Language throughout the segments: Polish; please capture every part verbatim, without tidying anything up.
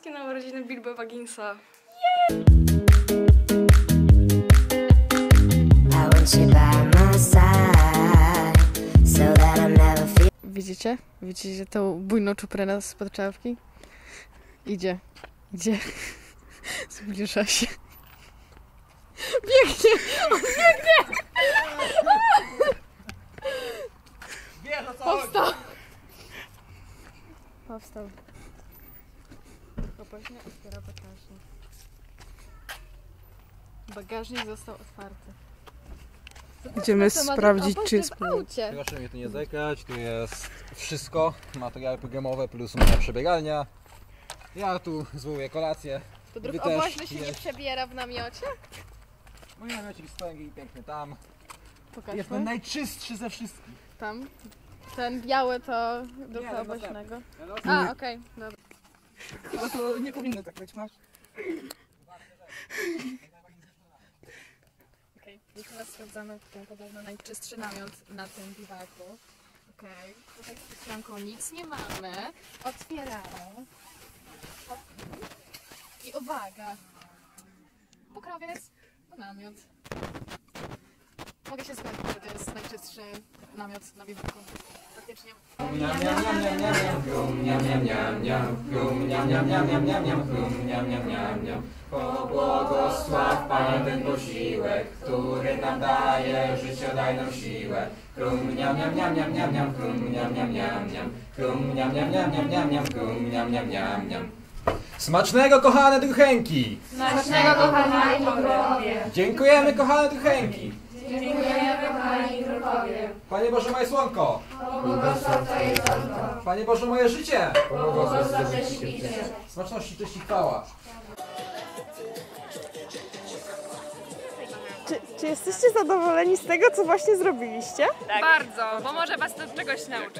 Wszystkie na urodziny Bilbo Bagginsa. Widzicie? Widzicie tą bujną czuprynę spod czapki? Idzie, idzie. Zbliża się. Biegnie! On biegnie! Powstał! Powstał. Opoźnie otwiera bagażnik. Bagażnik został otwarty. Idziemy sprawdzić, czy jest aucie. Proszę mnie tu nie zekać, tu jest wszystko, materiały programowe plus moja przebieralnia. Ja tu zwołuję kolację. To druh Wy też oboźny się nie jest. przebiera w namiocie? Mój namiocik stoi piękny tam. Pokażmy. Jest ten najczystszy ze wszystkich. Tam. Ten biały to ducha no oboźnego. następny. A, okej, okay, dobra. No to nie powinno tak być, masz? Okej, już teraz sprawdzamy ten podobno najczystszy namiot na tym biwaku. Okej, okay. Tutaj z szklanką nic nie mamy. Otwieramy. I uwaga! Pokrowiec, namiot. Mogę się zgodzić, że to jest najczystszy namiot na biwaku. Faktycznie. Pobłogosław Panie ten posiłek, który nam daje życiodajną siłę. Krum niam niam niam niam niam niam, krum niam niam niam niam, krum niam niam niam niam niam niam, krum niam niam niam niam. Smacznego, kochane druchenki! Smacznego, kochani druhowie! Dziękujemy, kochane druchenki! Dziękujemy, kochani druhowie! Panie Boże, moje słonko! Błogosław Twoje jedzonko! Panie Boże, moje życie! Błogosław też picie! Smaczności, cześć i chwała! Czy, czy jesteście zadowoleni z tego, co właśnie zrobiliście? Tak. Bardzo, bo może was to czegoś nauczy.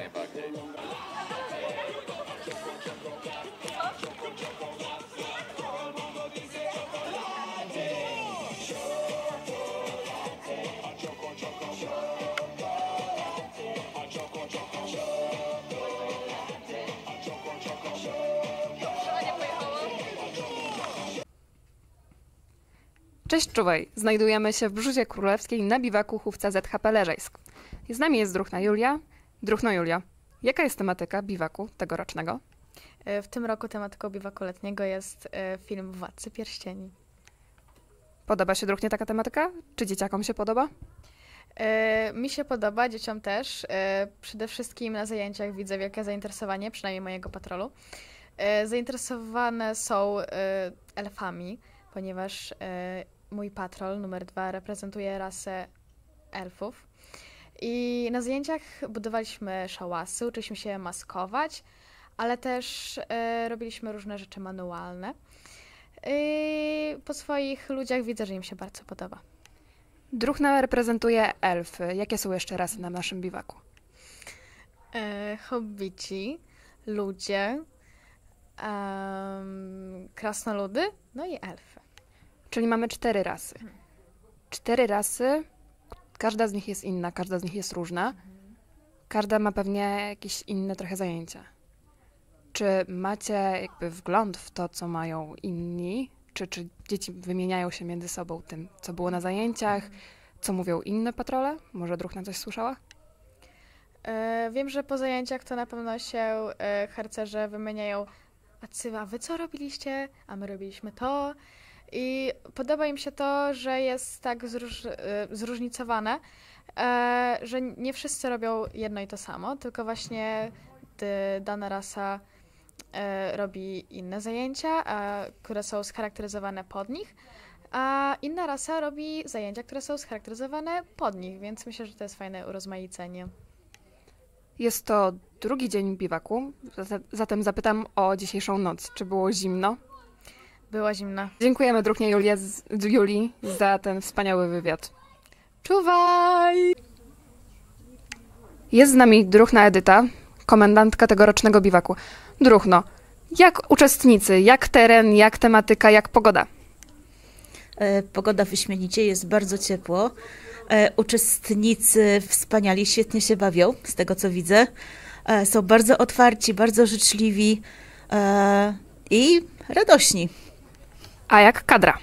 Cześć, czuwaj! Znajdujemy się w Brzuzie Królewskiej na biwaku Chówca Z H P Leżejsk. Z nami jest Druhna Julia. Druhno Julia, jaka jest tematyka biwaku tegorocznego? W tym roku tematyką biwaku letniego jest film Władcy Pierścieni. Podoba się Druhnie taka tematyka? Czy dzieciakom się podoba? E, mi się podoba, dzieciom też. E, przede wszystkim na zajęciach widzę wielkie zainteresowanie, przynajmniej mojego patrolu. E, zainteresowane są e, elfami, ponieważ e, mój patrol numer dwa reprezentuje rasę elfów. I na zajęciach budowaliśmy szałasy, uczyliśmy się maskować, ale też e, robiliśmy różne rzeczy manualne. I po swoich ludziach widzę, że im się bardzo podoba. Druhna reprezentuje elfy. Jakie są jeszcze rasy na naszym biwaku? E, hobbici, ludzie, um, krasnoludy, no i elfy. Czyli mamy cztery rasy. Cztery rasy, każda z nich jest inna, każda z nich jest różna. Każda ma pewnie jakieś inne trochę zajęcia. Czy macie jakby wgląd w to, co mają inni? Czy, czy dzieci wymieniają się między sobą tym, co było na zajęciach, co mówią inne patrole? Może Druhna coś słyszała? E, wiem, że po zajęciach to na pewno się e, harcerze wymieniają, a cy, a wy co robiliście? A my robiliśmy to. I podoba im się to, że jest tak zróż, e, zróżnicowane, e, że nie wszyscy robią jedno i to samo, tylko właśnie d, dana rasa e, robi inne zajęcia, a, które są scharakteryzowane pod nich, a inna rasa robi zajęcia, które są scharakteryzowane pod nich, więc myślę, że to jest fajne urozmaicenie. Jest to drugi dzień biwaku, zatem zapytam o dzisiejszą noc. Czy było zimno? Była zimna. Dziękujemy Druhnie Julia, Julii za ten wspaniały wywiad. Czuwaj! Jest z nami Druhna Edyta, komendantka tegorocznego biwaku. Druhno, jak uczestnicy, jak teren, jak tematyka, jak pogoda? E, pogoda wyśmienicie, jest bardzo ciepło. E, uczestnicy wspaniali, świetnie się bawią, z tego co widzę. E, są bardzo otwarci, bardzo życzliwi. E, i radośni. A jak kadra?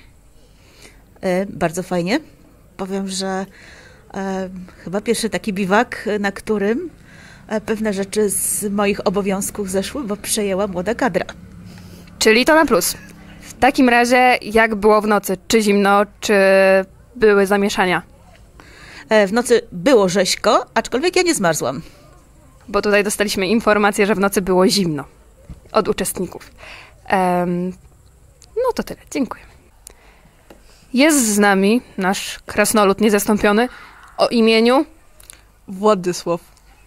E, bardzo fajnie. Powiem, że e, chyba pierwszy taki biwak, na którym e, pewne rzeczy z moich obowiązków zeszły, bo przejęła młoda kadra. Czyli to na plus. W takim razie jak było w nocy? Czy zimno, czy były zamieszania? E, w nocy było rzeźko, aczkolwiek ja nie zmarzłam. Bo tutaj dostaliśmy informację, że w nocy było zimno od uczestników. Um, no to tyle, dziękuję. Jest z nami nasz krasnolud niezastąpiony o imieniu... Władysław.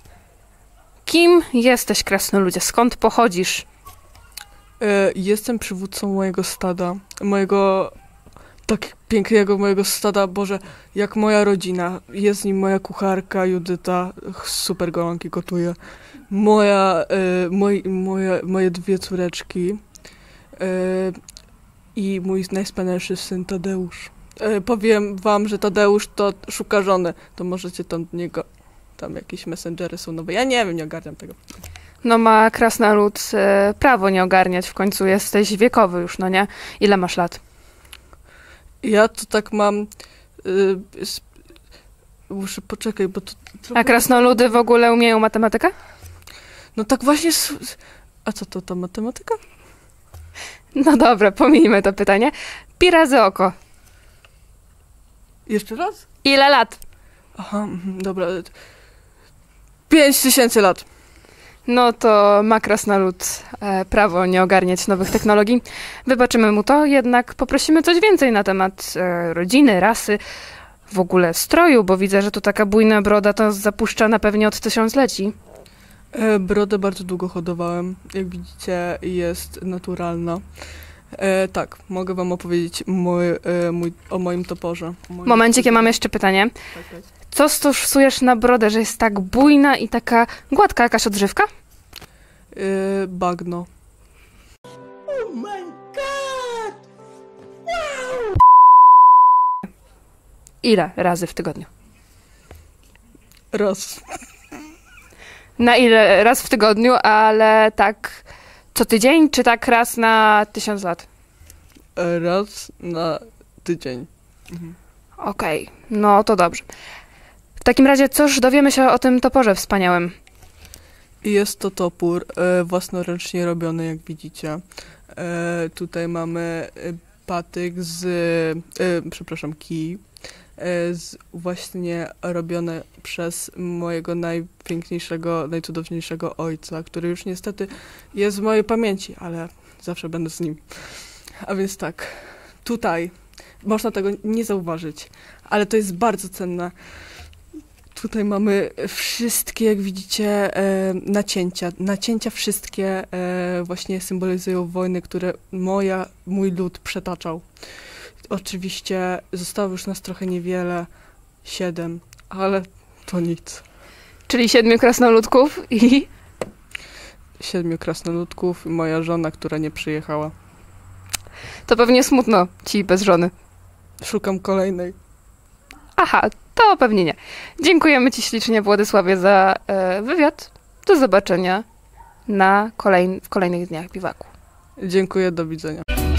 Kim jesteś, krasnoludzie? Skąd pochodzisz? E, jestem przywódcą mojego stada, mojego tak pięknego mojego stada, Boże, jak moja rodzina. Jest z nim moja kucharka Judyta, super golonki gotuje. Moja, e, moi, moja, moje dwie córeczki e, i mój najwspanialszy syn Tadeusz. E, powiem wam, że Tadeusz to szuka żony, to możecie tam do niego, tam jakieś messengery są nowe. Ja nie wiem, nie ogarniam tego. No ma krasnolud e, prawo nie ogarniać, w końcu jesteś wiekowy już, no nie? Ile masz lat? Ja to tak mam... Y, sp- muszę poczekaj, bo to... Trochę... A krasnoludy w ogóle umieją matematykę? No tak właśnie... S- a co to ta matematyka? No dobra, pomijmy to pytanie. Pi razy oko. Jeszcze raz? Ile lat? Aha, mhm, dobra. Pięć tysięcy lat. No to ma krasnolud e, prawo nie ogarniać nowych technologii. Wybaczymy mu to, jednak poprosimy coś więcej na temat e, rodziny, rasy, w ogóle stroju, bo widzę, że tu taka bujna broda to zapuszczana pewnie od tysiącleci. E, brodę bardzo długo hodowałem. Jak widzicie, jest naturalna. E, tak, mogę wam opowiedzieć mój, e, mój, o moim toporze. O moim Momencik, ja mam jeszcze pytanie. Tak, tak. Co stosujesz na brodę, że jest tak bujna i taka gładka, jakaś odżywka? Yy, bagno. Oh my god! Wow! Ile razy w tygodniu? Raz. Na ile raz w tygodniu, ale tak co tydzień, czy tak raz na tysiąc lat? Raz na tydzień. Mhm. Okej, okay, no to dobrze. W takim razie cóż dowiemy się o tym toporze wspaniałym? Jest to topór e, własnoręcznie robiony, jak widzicie. E, tutaj mamy e, patyk z, e, przepraszam, kij, e, z właśnie robione przez mojego najpiękniejszego, najcudowniejszego ojca, który już niestety jest w mojej pamięci, ale zawsze będę z nim. A więc tak, tutaj można tego nie zauważyć, ale to jest bardzo cenne. Tutaj mamy wszystkie, jak widzicie, e, nacięcia. Nacięcia wszystkie e, właśnie symbolizują wojny, które moja, mój lud przetaczał. Oczywiście zostało już nas trochę niewiele, siedem, ale to nic. Czyli siedmiu krasnoludków i... Siedmiu krasnoludków i moja żona, która nie przyjechała. To pewnie smutno ci bez żony. Szukam kolejnej. Aha, to pewnie nie. Dziękujemy ci ślicznie, Władysławie, za e, wywiad. Do zobaczenia na kolej, w kolejnych dniach biwaku. Dziękuję, do widzenia.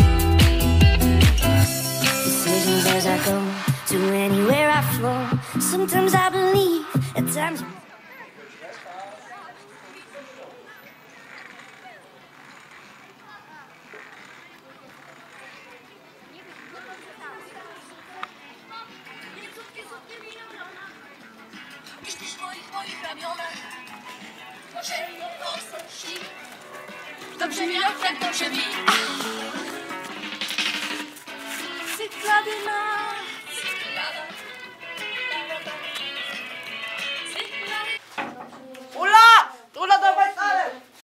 Dobrze mi jak dobrze mi. Cyklady na